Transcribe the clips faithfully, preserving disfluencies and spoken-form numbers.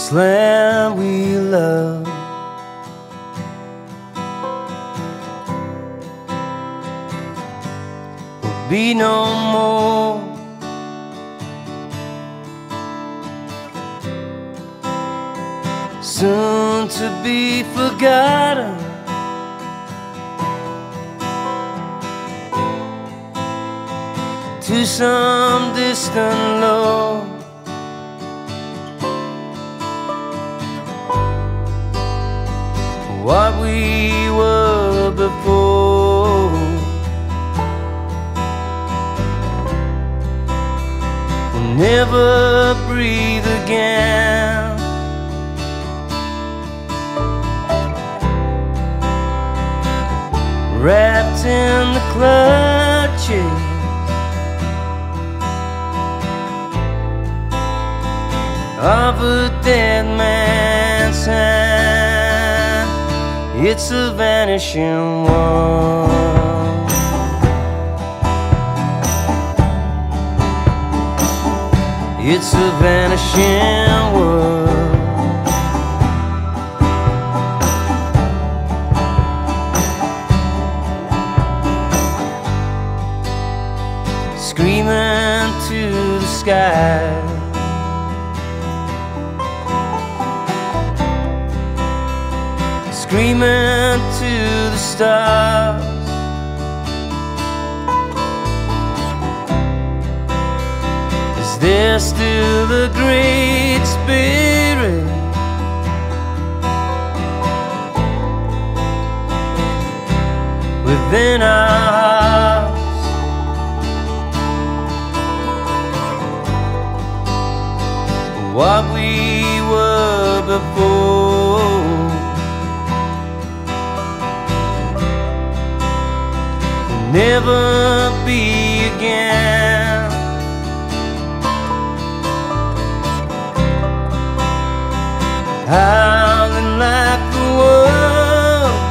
this land we love. Will be no more. Soon to be forgotten. To some distant lord. What we were before will never breathe again. Wrapped in the clutches of a dead man's hand. It's a vanishing world. It's a vanishing world. Screaming to the sky. Screaming to the stars. Is there still a great spirit within our hearts? What we were before will never be again. Howling like the world,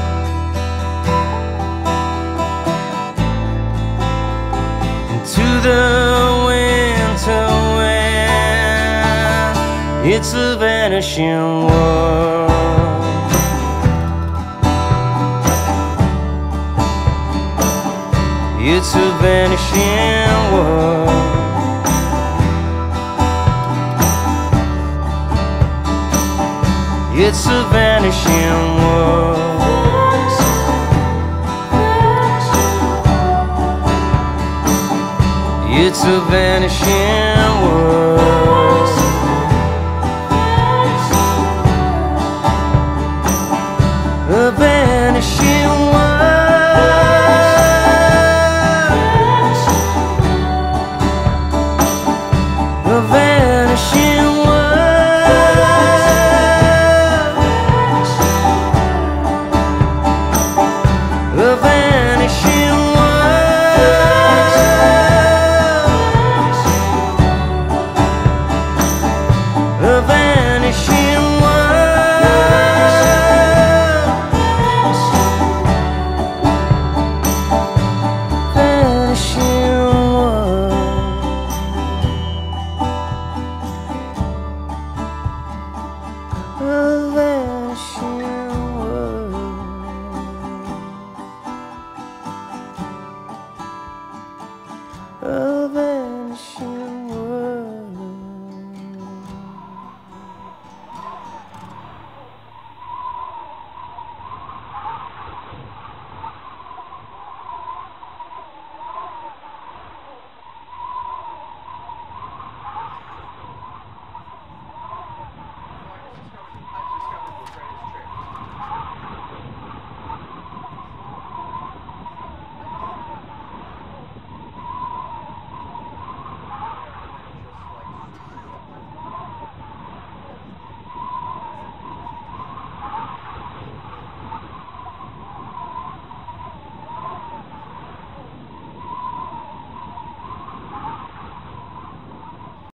into the winter wind. It's a vanishing world. It's a vanishing world. It's a vanishing world. It's a vanishing world. A vanishing world.